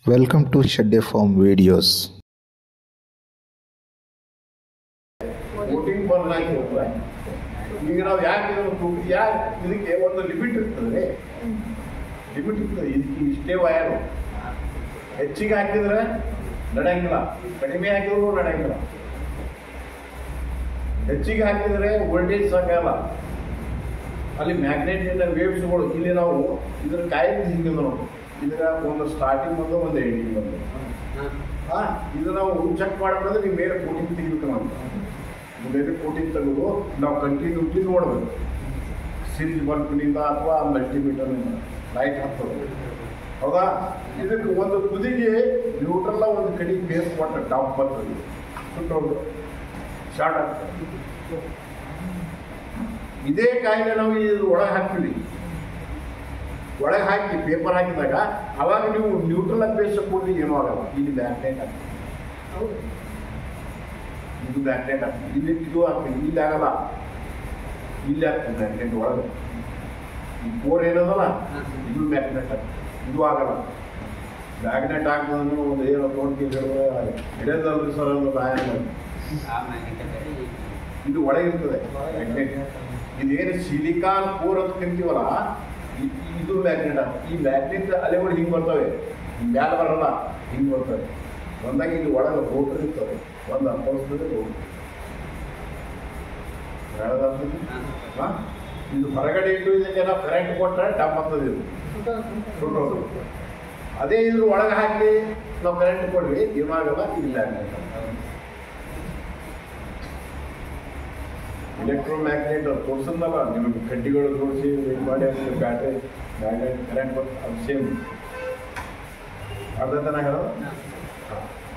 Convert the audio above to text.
Welcome to Shedde Farm Videos. Voting ಬರಲಾಗಿ ಈಗ ನಾವು ಯಾಕೆ ಇದಕ್ಕೆ ಒಂದು ಲಿಮಿಟ್ ಇರ್ತದೆ. ಲಿಮಿಟ್ ಇರ್ತದೆ. ಇದಕ್ಕೆ ಇಷ್ಟೇ ವಯರು ಹೆಚ್ಚಿಗೆ ಹಾಕಿದ್ರೆ ನಡೆಯಂಗಿಲ್ಲ, ಕಡಿಮೆ ಹಾಕಿದ್ರು ನಡೆಯಂಗಿಲ್ಲ. ಹೆಚ್ಚಿಗೆ ಹಾಕಿದರೆ ವೋಲ್ಟೇಜ್ ಸಾಕಲ್ಲ. ಅಲ್ಲಿ ಮ್ಯಾಗ್ನೆಟಿನ ವೇವ್ಸ್ಗಳು ಇಲ್ಲಿ ನಾವು ಇದ್ರ ಕಾಯಿಲೆ ಹಿಂಗೆ ನೋಡಿ, ಇದರ ಒಂದು ಸ್ಟಾರ್ಟಿಂಗ್ ಬಂದು ಒಂದು ಎಂಡಿಂಗ್ ಬಂದು ಇದು ನಾವು ಚೆಕ್ ಮಾಡಬೇಕಂದ್ರೆ ನೀವು ಬೇರೆ ಕೋಟಿಂಗ್ ತೆಗಿಬೇಕು. ನಾವು ಬೇರೆ ಕೋಟಿಂಗ್ ತೆಗೆದು ನಾವು ಕಂಟಿನ್ಯೂಟಿ ನೋಡಬೇಕು. ಸಿರೀಸ್ ಬಲ್ಬ್ನಿಂದ ಅಥವಾ ಮಲ್ಟಿಮೀಟರ್ನಿಂದ ಲೈಟ್ ಹಾಕ್ತದೆ. ಹೌದಾ? ಇದಕ್ಕೆ ಒಂದು ತುದಿಗೆ ನ್ಯೂಟ್ರಲ್ಲ ಒಂದು ಕಡೆಗೆ ಬೇಸ್ ಕೊಟ್ಟ ಟಾಪ್ ಬರ್ತದೆ, ಸುಟ್ಟೋದು ಶಾರ್ಟ್ ಆಗ್ತದೆ. ಇದೇ ಕಾಯಿಲೆ ನಾವು ಇದು ಒಳಗೆ ಹಾಕ್ತೀವಿ. ಒಳಗೆ ಹಾಕಿ ಪೇಪರ್ ಹಾಕಿದಾಗ ಅವಾಗ ನೀವು ನ್ಯೂಟ್ರಲ್ ಬೇಸ್ ಕೊಡ್ರಿ, ಏನೂ ಆಗಲ್ಲ. ಇಲ್ಲಿ ಮ್ಯಾಗ್ನೆಟ್ ಆಗ್ತದೆ, ಇದು ಮ್ಯಾಗ್ನೆಟ್ ಆಗ್ತದೆ. ಇಲ್ಲಿ ಇದು ಆಗ್ತದೆ, ಇಲ್ಲಿ ಆಗಲ್ಲ. ಇಲ್ಲಿ ಆಗ್ತದೆ ಮ್ಯಾಗ್ನೆಟ್ ಒಳಗೆ. ಈ ಕೋರ್ ಏನದಲ್ಲ ಇದು ಮ್ಯಾಗ್ನೆಟ್ ಆಗ್ತದೆ, ಇದು ಆಗಲ್ಲ. ಮ್ಯಾಗ್ನೆಟ್ ಆಗ್ತದನ್ನು ಒಂದು ಏನೋ ತೋಟಕ್ಕೆ ಹಿಡಿಯೋದಲ್ರಿ ಸರ್ ಒಂದು ಆಯಾಮ. ಇದು ಒಳಗಿರ್ತದೆ ಮ್ಯಾಗ್ನೆಟ್. ಇದೇನು ಸಿಲಿಕಾನ್ ಕೋರ್ ಅಂತ ಕರಿತೀವಲ್ಲ, ಇದು ಮ್ಯಾಗ್ನೆಟ್ ಆಗ್ತದೆ. ಈ ಮ್ಯಾಗ್ನೆಟ್ ಅಲೆಗಳು ಹಿಂಗೆ ಬರ್ತವೆ, ಮ್ಯಾಲ ಬರಲ್ಲ, ಹಿಂಗೆ ಬರ್ತವೆ. ಒಂದಾಗಿ ಇಲ್ಲಿ ಒಳಗೆ ರೋಟರ್ ಇರ್ತವೆ, ಒಂದು ಅಪ್ಪಳಿಸ್ತದೆ ರೋಟರ್. ಹಾಂ, ಇದು ಹೊರಗಡೆ ಇಟ್ಟು ಇದಕ್ಕೆ ನಾವು ಕರೆಂಟ್ ಕೊಟ್ಟರೆ ಡಬ್ ಆಗ್ತದೆ, ಇದು ಸುಟ್ಟೋದು. ಅದೇ ಇದ್ರ ಒಳಗೆ ಹಾಕಿ ನಾವು ಕರೆಂಟ್ ಕೊಡ್ರಿ, ಏನಾಗಲ್ಲ. ಇದು ಮ್ಯಾಗ್ನೆಟ್. ಎಲೆಕ್ಟ್ರೋಮ್ಯಾಗ್ನೆಟ್ ತೋರಿಸಿದ್ನಲ್ಲ ನಿಮಗೆ, ಕಡ್ಡಿಗಳು ತೋರಿಸಿ ಇದು ಮಾಡಿ ಬ್ಯಾಟ್ರಿ ಮ್ಯಾಗ್ನೆಟ್ ಕರೆಂಟ್ ಕೊಟ್ಟು ಅದು ಸೇಮ್ ಅರ್ಧ ತನ ಹೇಳೋದು.